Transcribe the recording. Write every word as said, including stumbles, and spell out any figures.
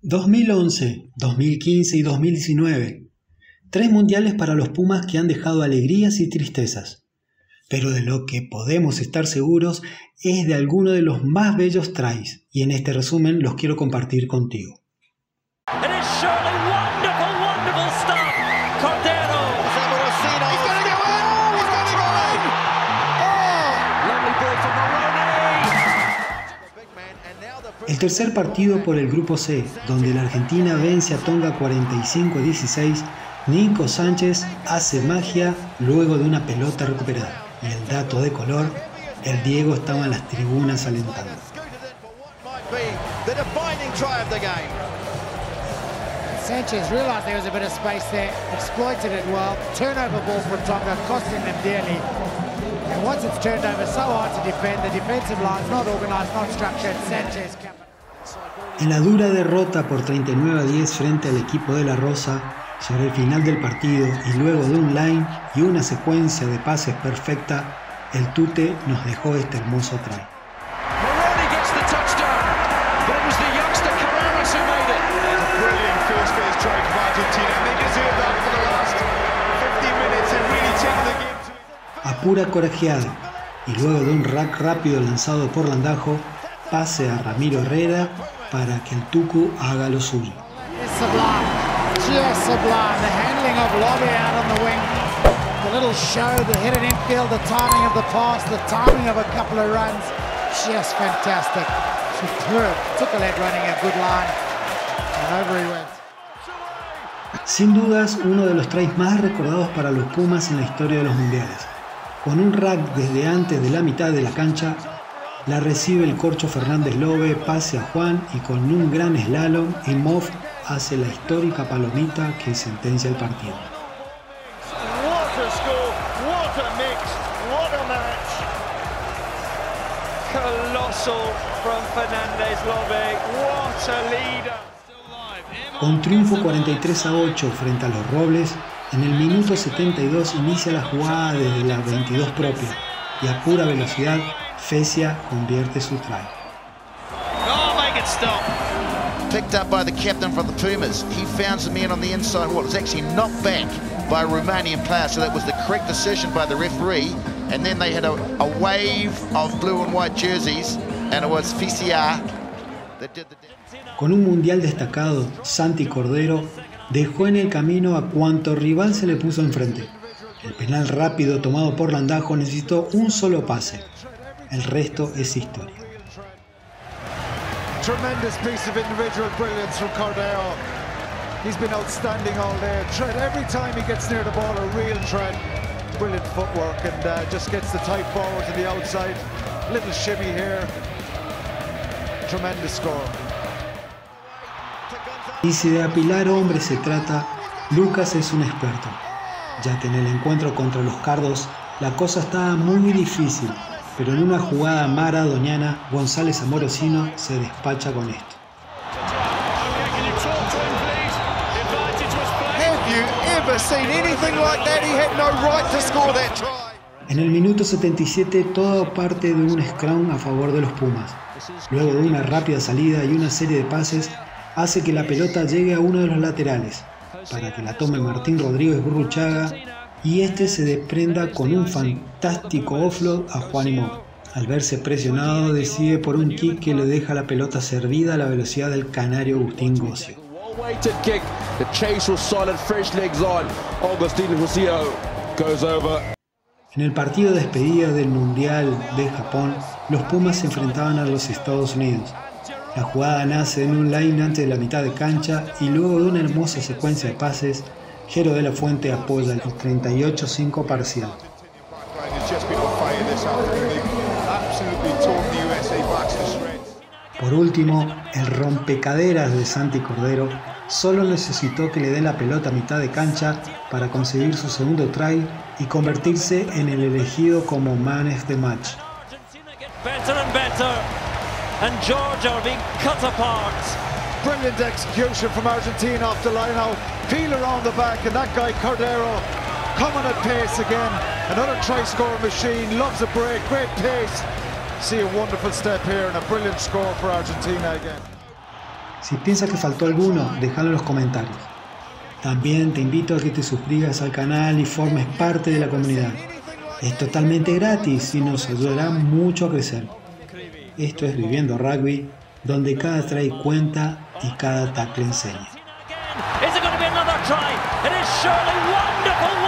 dos mil once, dos mil quince y dos mil diecinueve. Tres mundiales para los Pumas que han dejado alegrías y tristezas. Pero de lo que podemos estar seguros es de alguno de los más bellos tries, y en este resumen los quiero compartir contigo. El tercer partido por el Grupo C, donde la Argentina vence a Tonga cuarenta y cinco a dieciséis, Nico Sánchez hace magia luego de una pelota recuperada. Y el dato de color, el Diego estaba en las tribunas alentando. Sanchez realized there was a bit of space there, exploited it well, turnover ball for Tonga, costing them dearly. And once it's turned over, so hard to defend, the defensive line's not organised, not structured. Sanchez. En la dura derrota por treinta y nueve a diez frente al equipo de La Rosa, sobre el final del partido y luego de un line y una secuencia de pases perfecta, el Tute nos dejó este hermoso try. A pura corajeada y luego de un rack rápido lanzado por Landajo, pase a Ramiro Herrera para que el Tucu haga lo suyo. Just sublime, the handling of Lobby out on the wing, the little show, the hit and infield, the timing of the pass, the timing of a couple of runs, just fantastic. She threw it, took a lead running a good line, and over he went. Sin dudas, uno de los tries más recordados para los Pumas en la historia de los mundiales. Con un rack desde antes de la mitad de la cancha, la recibe el Corcho Fernández Lobe, pase a Juan y con un gran slalom, Imhoff hace la histórica palomita que sentencia el partido. Con triunfo cuarenta y tres a ocho frente a los Robles, en el minuto setenta y dos inicia la jugada desde la veintidós propia y a pura velocidad Fesia convierte su try. Picked up by the captain from the Pumas. He found some men on the inside. Well, it was actually knocked back by a Romanian player, so that was the correct decision by the referee. And then they had a, a wave of blue and white jerseys, and it was Fesia that did the... Con un mundial destacado, Santi Cordero dejó en el camino a cuanto rival se le puso enfrente. El penal rápido tomado por Landajo necesitó un solo pase. El resto es historia. Tremendous piece of individual brilliance from Cordero. He's been outstanding all day. Tread every time he gets near the ball, a real tread. Brilliant footwork and uh, just gets the tight forward to the outside. Little shimmy here. Tremendous score. Y si de apilar hombres se trata, Lucas es un experto, ya que en el encuentro contra los Cardos la cosa estaba muy difícil, pero en una jugada maradoniana, González Amorosino se despacha con esto. En el minuto setenta y siete, todo parte de un scrum a favor de los Pumas. Luego de una rápida salida y una serie de pases, hace que la pelota llegue a uno de los laterales, para que la tome Martín Rodríguez Gurruchaga y este se desprenda con un fantástico offload a Juan Imhoff. Al verse presionado, decide por un kick que le deja la pelota servida a la velocidad del canario Agustín Gocio. En el partido de despedida del Mundial de Japón, los Pumas se enfrentaban a los Estados Unidos. La jugada nace en un line antes de la mitad de cancha y luego de una hermosa secuencia de pases, Jero de la Fuente apoya el treinta y ocho a cinco parcial. Por último, el rompecaderas de Santi Cordero solo necesitó que le den la pelota a mitad de cancha para conseguir su segundo try y convertirse en el elegido como man of the match. And Georgia are being cut apart. Brilliant execution from Argentina off the line out. Peel around the back and that guy Cordero coming at pace again. Another try scoring machine, loves a break, great pace. See a wonderful step here and a brilliant score for Argentina again. Si piensas que faltó alguno, déjalo en los comentarios. También te invito a que te suscribas al canal y formes parte de la comunidad. Es totalmente gratis y nos ayudará mucho a crecer. Esto es Viviendo Rugby, donde cada try cuenta y cada tackle enseña. Is it going to be another try? It is surely wonderful